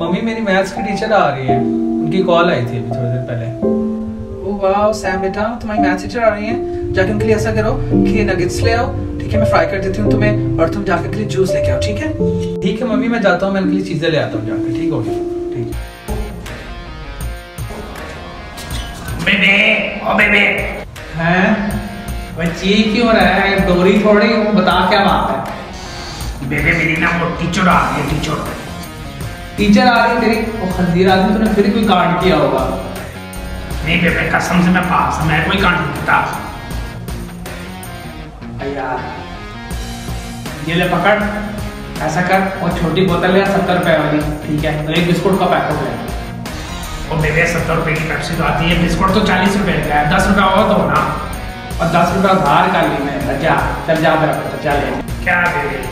Mummy मेरी maths की teacher आ रही है, उनकी कॉल आई थी अभी थोड़ी देर पहले। ओह वाह सैम बेटा, तुम्हारी मैथ्स टीचर आ रही हैं, जाके उनके लिए ऐसा करो कि नगेट्स ले आओ, ठीक है? मैं फ्राई कर देती हूँ तुम्हें, और तुम जाके के लिए जूस लेके आओ, ठीक है? ठीक है मम्मी, मैं जाता हूँ, मैं उनके लिए चीजें ले आता हूँ जाके। ठीक हो गया, ठीक है। बेबे, ओ बेबे। हैं? वह चीख क्यों रहा है? डोरी थोड़ी हूँ, बता क्या बात है? बेबे मेरी ना वो टीचर आ रही है, टीचर आ रही है तेरी? वो खंजीर आदमी, तूने फिर कोई कांड किया होगा। नहीं बेबे कसम से मैं पास हूं, मैं कोई कांड नहीं करता। यार ये ले पकड़, ऐसा कर, और छोटी बोतल ले 70 रुपए वाली, ठीक है? तो एक बिस्कुट का पैकेट ले। और बेबे 70 रुपए की पेप्सी तो आती है, बिस्कुट तो 40 रुपए का है, 10 रुपए और दो ना। और 10 रुपए उधार कर ली मैंने। जा चल, जा मेरा बेटा, चल ले। क्या बेबे?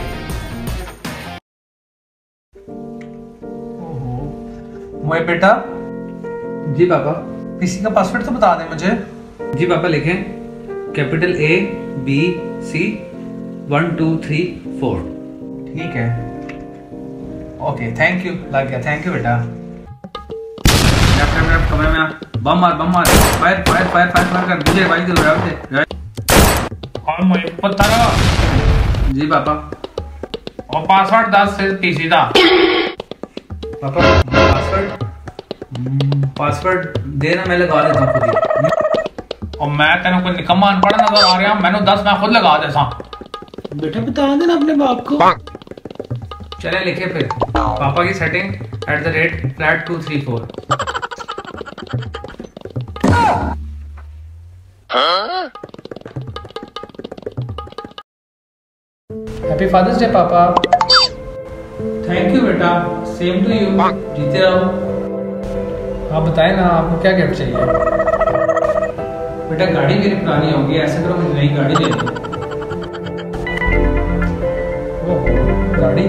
मोए बेटा। जी पापा। पीसी का पासवर्ड तो बता दे मुझे। जी पापा, लिखें कैपिटल A B C 1 2 3 4। ठीक है, ओके, थैंक यू। लग गया, थैंक यू बेटा। कमरे में बम मार, फायर कर दीजिए भाई, दे। और मुझे पता ना। जी पापा। और पासवर्ड 10 से पीसी दा पापा। पासवर्ड देना, मैं लगा देता हूँ खुद ही। और मैं तेन कोई निकम्मा अनपढ़ नजर आ रहा, मैंने 10 मैं खुद लगा देता। बेटा बता देना अपने बाप को। चले लिखे फिर, पापा की setting @flat 234। Happy father's day पापा। थैंक यू बेटा, सेम टू यू, जीते रहो। आप बताएं ना, आपको क्या गिफ्ट चाहिए? बेटा गाड़ी मेरी पुरानी होगी, ऐसा करो मुझे नई गाड़ी ले दो। गाड़ी?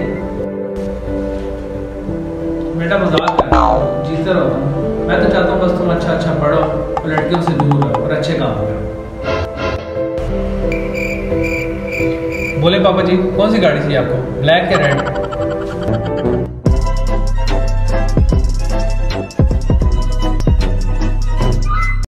बेटा मजाक कर रहा हूं, जीते रहो। मैं तो चाहता हूँ बस तुम अच्छा पढ़ो और लड़कियों से दूर रहो और अच्छे काम करो। बोले पापा जी, कौन सी गाड़ी चाहिए आपको, ब्लैक या रेड?